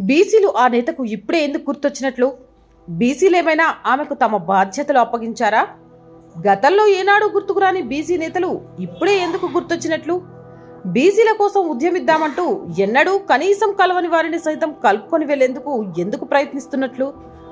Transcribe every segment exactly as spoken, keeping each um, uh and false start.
బీసీలు ఆ నేతకు ఇప్పుడే ఎందుకు గుర్తొచ్చినట్లు? బీసీలేమైనా ఆమెకు తమ బాధ్యతలు అప్పగించారా? గతంలో ఏనాడు గుర్తుకురాని బీసీ నేతలు ఇప్పుడే ఎందుకు గుర్తొచ్చినట్లు? బీసీల కోసం ఉద్యమిద్దామంటూ ఎన్నడూ కనీసం కలవని వారిని సైతం కలుపుకొని వెళ్లేందుకు ఎందుకు ప్రయత్నిస్తున్నట్లు?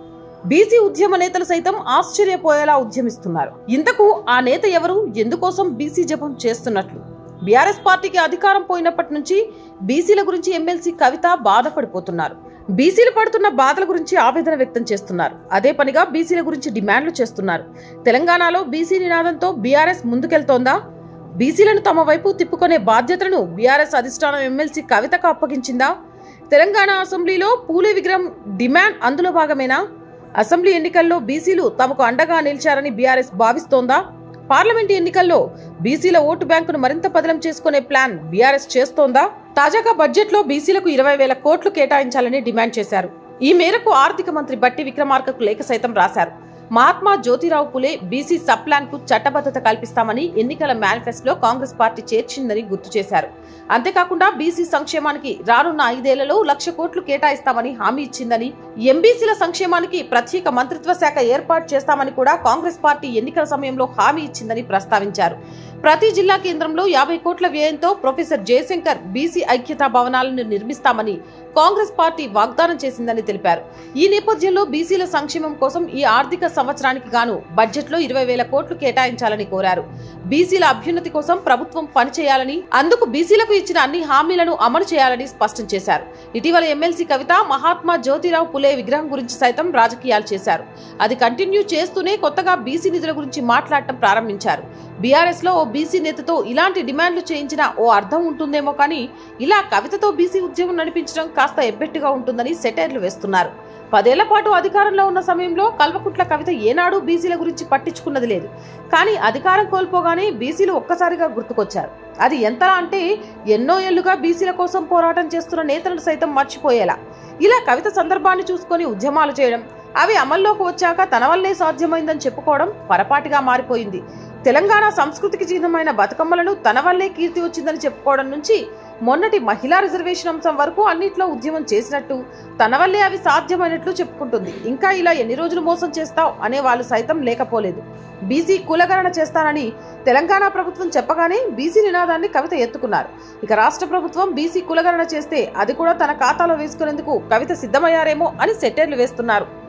బీసీ ఉద్యమ నేతలు సైతం ఆశ్చర్యపోయేలా ఉద్యమిస్తున్నారు. ఇంతకు ఆ నేత ఎవరు? ఎందుకోసం బీసీ జపం చేస్తున్నట్లు? బీఆర్ఎస్ పార్టీకి అధికారం పోయినప్పటి నుంచి బీసీల గురించి ఎమ్మెల్సీ కవిత బాధపడిపోతున్నారు. బీసీలు పడుతున్న బాధల గురించి ఆవేదన వ్యక్తం చేస్తున్నారు. అదే పనిగా బీసీల గురించి డిమాండ్లు చేస్తున్నారు. తెలంగాణలో బీసీ నినాదంతో బీఆర్ఎస్ ముందుకెళ్తోందా? బీసీలను తమ వైపు తిప్పుకునే బాధ్యతలను బీఆర్ఎస్ అధిష్టానం ఎమ్మెల్సీ కవితకు అప్పగించిందా? తెలంగాణ అసెంబ్లీలో పూలే విగ్రహం డిమాండ్ అందులో భాగమేనా? అసెంబ్లీ ఎన్నికల్లో బీసీలు తమకు అండగా నిలిచారని బీఆర్ఎస్ భావిస్తోందా? పార్లమెంట్ ఎన్నికల్లో బీసీల ఓటు బ్యాంకును మరింత పదిలం చేసుకునే ప్లాన్ బీఆర్ఎస్ చేస్తోందా? తాజాగా బడ్జెట్ లో బీసీలకు ఇరవై వేల కోట్లు కేటాయించాలని డిమాండ్ చేశారు. ఈ మేరకు ఆర్థిక మంత్రి బట్టి విక్రమార్కకు లేఖ సైతం రాశారు. Mahatma Jyotirao Phule BC sub plan కు చట్టబద్ధత కల్పిస్తామని ఎన్నికల మేనిఫెస్టోలో కాంగ్రెస్ పార్టీ చేర్చిందని గుర్తు చేశారు. అంతేకాకుండా బీసీ సంక్షేమానికి రానున్న ఐదేళ్లలో లక్ష కోట్లు కేటాయిస్తామని హామీ ఇచ్చిందని, ఎంబీసీల సంక్షేమానికి ప్రత్యేక మంత్రిత్వ శాఖ ఏర్పాటు చేస్తామని కూడా కాంగ్రెస్ పార్టీ ఎన్నికల సమయంలో హామీ ఇచ్చిందని ప్రస్తావించారు. ప్రతి జిల్లా కేంద్రంలో యాభై కోట్ల వ్యయంతో ప్రొఫెసర్ జయశంకర్ బీసీ ఐక్యతా భవనాలను నిర్మిస్తామని కాంగ్రెస్ పార్టీ వాగ్దానం చేసిందని తెలిపారు. ఈ నేపథ్యంలో బీసీల సంక్షేమం కోసం ఈ ఆర్థిక సంవత్సరానికి గాను బడ్జెట్ లో ఇరవై వేల కోట్లు కేటాయించాలని కోరారు. బీసీల అభ్యున్నతి కోసం ప్రభుత్వం పనిచేయాలని, అందుకు బీసీలకు ఇచ్చిన అన్ని హామీలను అమలు చేయాలని స్పష్టం చేశారు. ఇటీవల ఎమ్మెల్సీ కవిత మహాత్మా జ్యోతిరావు పులే విగ్రహం గురించి సైతం రాజకీయాలు చేశారు. అది కంటిన్యూ చేస్తూనే కొత్తగా బీసీ నిధుల గురించి మాట్లాడటం ప్రారంభించారు. బీఆర్ఎస్ లో ఓ బీసీ నేతతో ఇలాంటి డిమాండ్లు చేయించిన ఓ అర్థం ఉంటుందేమో కానీ ఇలా కవితతో బీసీ ఉద్యమం నడిపించడం కాస్త ఎబ్బెట్టుగా ఉంటుందని సెటైర్లు వేస్తున్నారు. పదేళ్ల పాటు అధికారంలో ఉన్న సమయంలో కల్వకుట్ల కవిత ఏనాడు బీసీల గురించి పట్టించుకున్నది లేదు. కానీ అధికారం కోల్పోగానే బీసీలు ఒక్కసారిగా గుర్తుకొచ్చారు. అది ఎంతలా అంటే ఎన్నో ఏళ్లుగా బీసీల కోసం పోరాటం చేస్తున్న నేతలను సైతం మర్చిపోయేలా. ఇలా కవిత సందర్భాన్ని చూసుకొని ఉద్యమాలు చేయడం, అవి అమల్లోకి వచ్చాక తన వల్లే సాధ్యమైందని చెప్పుకోవడం పొరపాటుగా మారిపోయింది. తెలంగాణ సంస్కృతికి చిహ్నమైన బతుకమ్మలను తన వల్లే కీర్తి వచ్చిందని చెప్పుకోవడం నుంచి మొన్నటి మహిళా రిజర్వేషన్ అంశం వరకు అన్నిట్లో ఉద్యమం చేసినట్టు, తన వల్లే అవి సాధ్యమైనట్లు చెప్పుకుంటుంది. ఇంకా ఇలా ఎన్ని రోజులు మోసం చేస్తావు అనే వాళ్ళు సైతం లేకపోలేదు. బీసీ కులగణన చేస్తానని తెలంగాణ ప్రభుత్వం చెప్పగానే బీసీ నినాదాన్ని కవిత ఎత్తుకున్నారు. ఇక రాష్ట్ర ప్రభుత్వం బీసీ కులగణన చేస్తే అది కూడా తన ఖాతాలో వేసుకునేందుకు కవిత సిద్ధమయ్యారేమో అని సెటైర్లు వేస్తున్నారు.